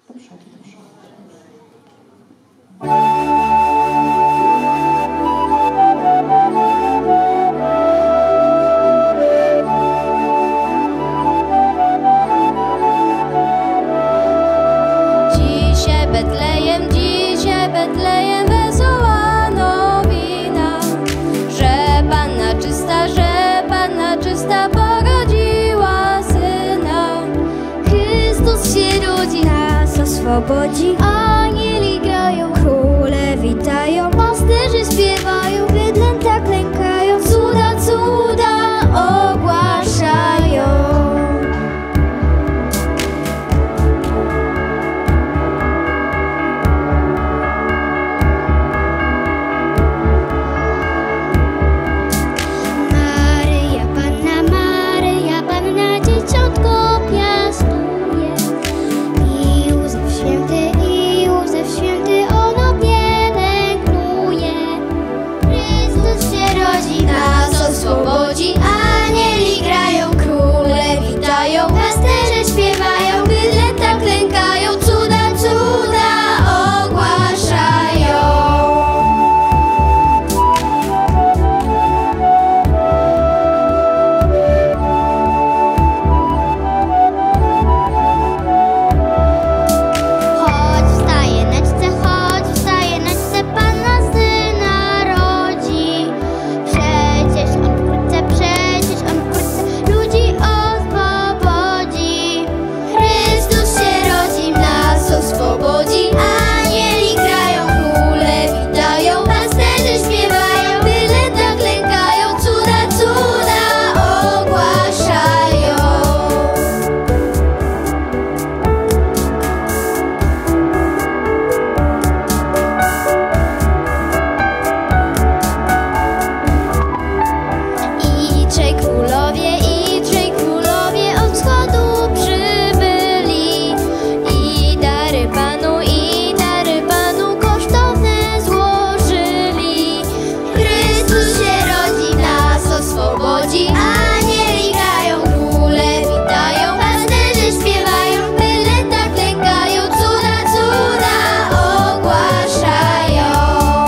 Do przodu, do przodu. Dzisiaj Betlejem wesoła nowina, że Panna czysta pogodziła Syna. Chrystus się rodzi, nas oswobodzi. Anieli grają, króle witają, pasterze śpiewają, bydlęta klękają, cuda, cuda ogłaszają. Anieli grają, króle witają, pasterze śpiewają, bydlęta klękają, cuda, cuda ogłaszają. Chodź, wstaje na czce, Panna Syna rodzi. Przecież on wkrótce ludzi oswobodzi. Chrystus się rodzi, nas oswobodzi. Anieli grają, króle witają, pasterze śpiewają, bydlęta klękają, cuda, cuda ogłaszają. I trzej królowie od wschodu przybyli, i dary Panu kosztowne złożyli. Chrystus się rodzi, nas oswobodzi. Anieli grają, króle witają, pasterze śpiewają, bydlęta klękają, cuda, cuda ogłaszają.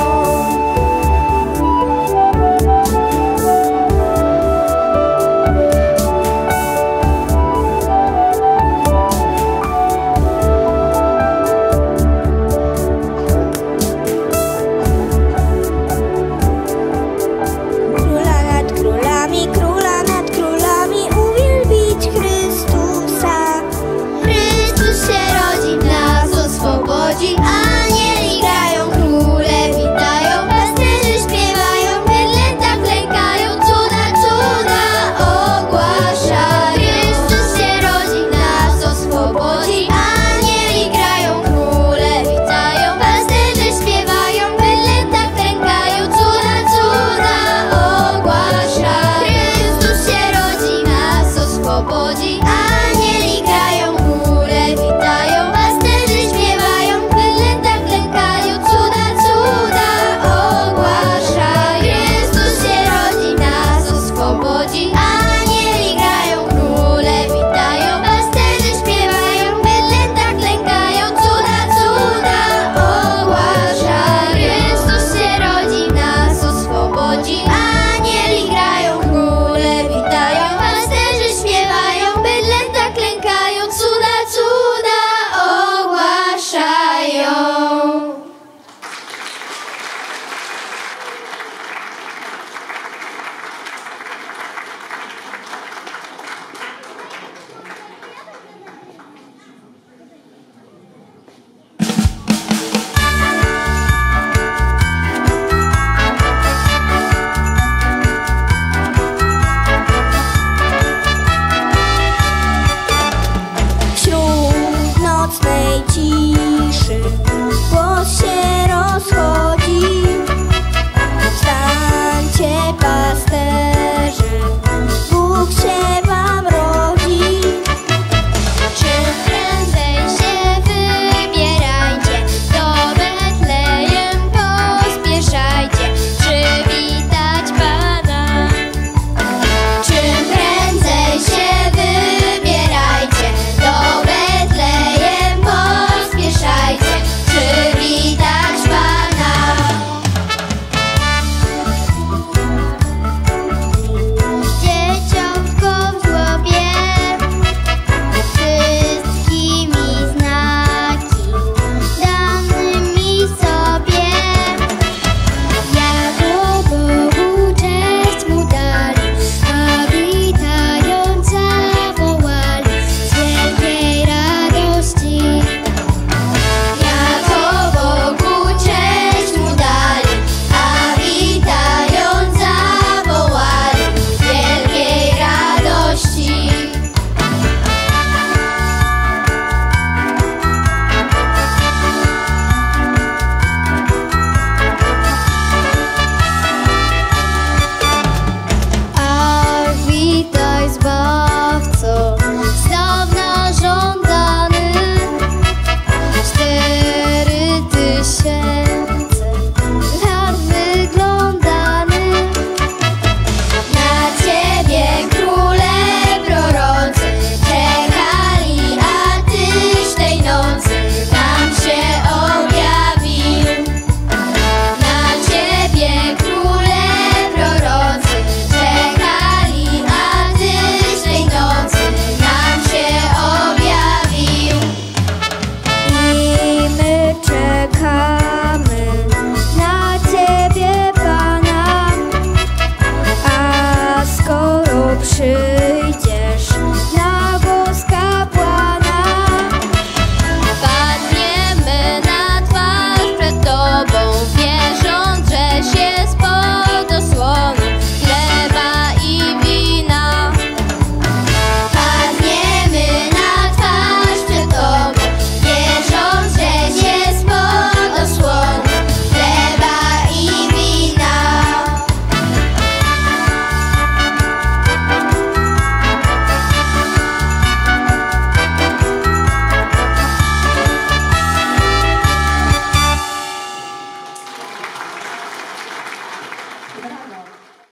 Króla nad królami uwielbić Chrystusa. Chrystus się rodzi, nas oswobodzi. Anieli grają, króle witają, pasterze śpiewają, bydlęta klękają, cuda, cuda ogłaszają. Chrystus się rodzi, nas oswobodzi. Anieli grają, króle witają, pasterze śpiewają, bydlęta klękają, cuda, cuda ogłaszają. Chrystus się rodzi, nas oswobodzi. Anieli grają, króle witają, pasterze śpiewają, bydlęta klękają, cuda, cuda ogłaszają. Chrystus się rodzi, nas oswobodzi. Anieli grają, króle witają, pasterze śpiewają, bydlęta klękają, cuda, cuda ogłaszają. Chrystus się rodzi, nas oswobodzi. Anieli grają, króle witają, pasterze śpiewają, bydlęta klękają, cuda, cuda ogłaszają. Wśród nocnej ciszy